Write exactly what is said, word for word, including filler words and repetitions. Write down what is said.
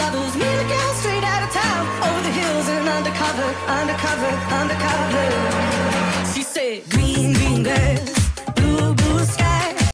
those mean girls straight out of town, over the hills and undercover, undercover, undercover. She said, green, green girl,